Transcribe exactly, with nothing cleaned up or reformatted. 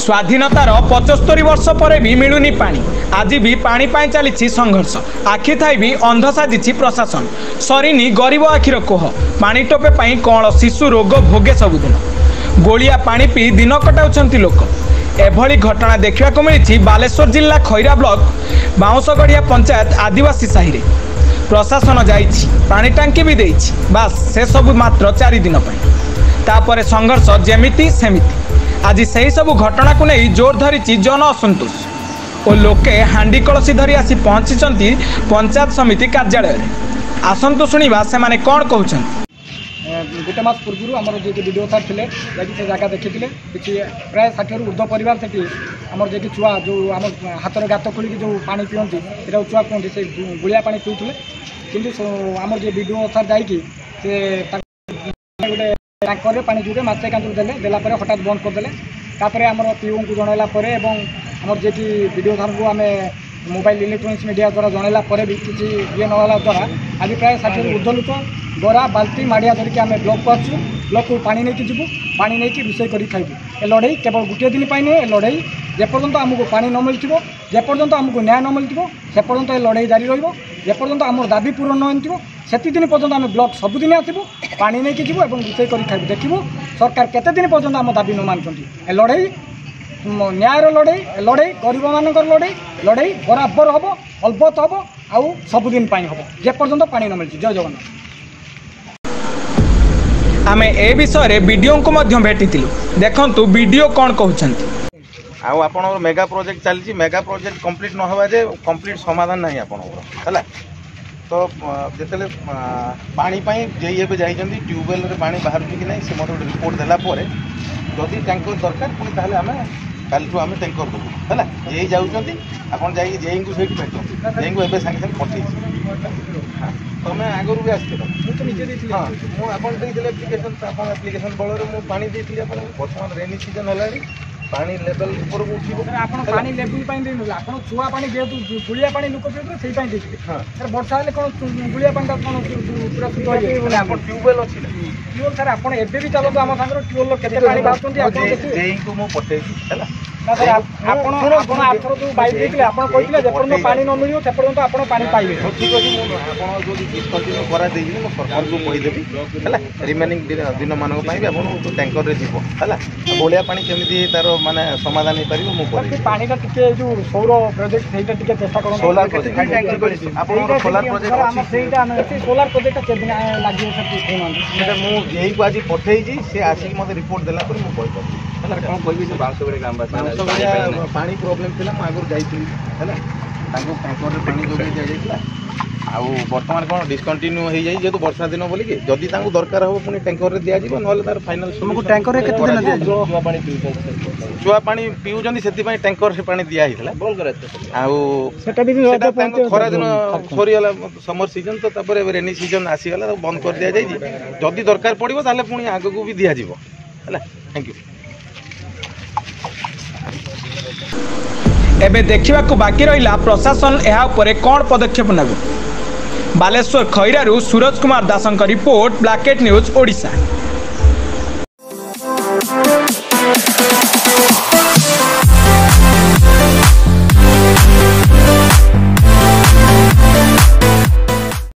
स्वाधीनतार पचस्तरी वर्ष पर भी मिलूनी पानी। आज भी पानी पाई चली संघर्ष। आखि थाई भी अंध साजिछि प्रशासन। सरीनी गरीब आखिर कोह। पानी टोपे पाई कौन शिशु रोग भोगे सबुदिन। गोलिया पानी पी दिन कटाउछंती लोक। एभली घटना देखा मिली बालेश्वर जिला खैरा ब्लॉक बाउंसगढ़िया पंचायत आदिवासी साहि रे। प्रशासन जाइछि, पानी टांकी भी देइछि, बास से सब मात्र चार दिन तापर संघर्ष जेमिति सेमिति। आज से सब घटना को नहीं जोर धरी जन असंतोष और लोके हांडी कलसी धरी आसी पहुंची पंचायत समिति कार्यालय। आसंतु शुणा से माने कौन कहते। गोटे मास पूर्व आम जो वीडियो सार थे से जगह देखी कि प्राय षाठी ऊर्ध्व परिवार से आम जो छुआ जो आम हाथर गात खोलिक जो पानी पीती ये छुआ कहते से गुड़िया पानी पीते कि आम जो वीडियो सार जाकि गोटे टांकर पानी जुटे मासे कांचुर देले देला परे हठात बंद करदे। तापर आम पीओ को जनइला आम जी वीडियो सार को आम मोबाइल इलेक्ट्रोनिक्स मीडिया द्वारा जनइला भी किसी ये नला द्वारा आज प्राय षाठी ऊर्ध्व लोक गरा बाल्टी माड़िया धरिक आम ब्लॉक को आसू। ब्लॉक को पानी नहीं जीवु, पानी नहीं रोषे कर खाइबू। ए लड़ाई केवल गोटे दिन पाई नहीं, लड़ाई जेपर्यंत आमको पानी न मिलती जेपर्यंत आमको न्याय न मिलती से पर्यंत ये लड़ाई जारी रपर्यंत आम दाबी पूरण न होती दिन पर्यंत आम ब्लॉक सबुदिन आसबू, पानी नहीं जीवु और रोषे कर खाइबू। देखू सरकार केते दिन पर्यंत आम दाबी न मानुंट। ए लड़ाई न्यायर लड़ाई, लड़ाई गरीब मान लड़ाई, लड़ाई बराबर हम अलबत हम आउ सबुदिन हम जेपर्यंत पानी न मिलती। जय जगन्नाथ। आमे ए विषय वीडियो को भेटी देखु वीडियो कौन कहते। आउ आपण मेगा प्रोजेक्ट चलती मेगा प्रोजेक्ट कंप्लीट न होवा जे कंप्लीट समाधान नहीं आपण है। तो जिते पानी जे ये जाइए ट्यूबवेल पानी बाहर कि नहीं से मतलब रिपोर्ट देलापर जदि टैंकर दरकार पुणी ताहले आमे कालठू आम टैंकर देवु है। जे जाऊँगी आपड़ जा जे को भेटते जे को एवं सागे सागे पठे तुम आगुरी भी आसते हाँ मुझे एप्लिकेशन एप्लिकेशन बल में पानी देती बर्तमान रेनी सीजन है पानी लेवल ऊपर उठो आप पानी लेवल आप छुआ पानी जेहतु गुड़िया पानी लोक पीते से हाँ वर्षा हेल्ले कौन गुड़िया पानी कौन पूरा शुद्ध आप ट्यूबवेल अच्छी ट्यूबवेल सर आप एवं भी चलते आम सागर ट्यूबवेल के पानी बाहर मुझे पठे आठर जो बाइक देते आप कहते पानी न मिले से पर्यटन आप पानी पाइबे। ठीक अच्छे मुझे जो डिस्कंटिन्यू करादी मुझे सरकार को कहीदेवी है रिमेनिंग दिन मानक टैंकर है गोलिया पानी केमी तार माने समाधान हो पार मुझे पानी टे जो सौर प्रोजेक्ट से चेष्टा कर solar project solar project solar project के दिन लगे मुझे को आज पठे सी आसिक मत रिपोर्ट देला मुझे पानी प्रोब्लेम थी आगुरी जाइए टैंकर पानी जोगे दिया आउ बर्तमान कौन डिस्कंटिन्यू हो जाए जेहतु वर्षा दिन बोलिकी जदि दरकार हो पुणी टैंकर दिया ना तार फाइनाल टैंकर छुआ पानी पीऊँ से टैंकर से पानी दिया खरा दिन सरीगला समर सीजन तो तापर रेनी सीजन आसीगला बंद कर दि जाए जदि दरकार पड़ो ताले पुणी आग को भी दिज्व है। Thank you. एबे देखा बाकी रहा प्रशासन यह उपरे कौन पदक्षेप नेब। बालेश्वर खैरारू सूरज कुमार दासंक रिपोर्ट ब्लैकेट न्यूज ओडिशा।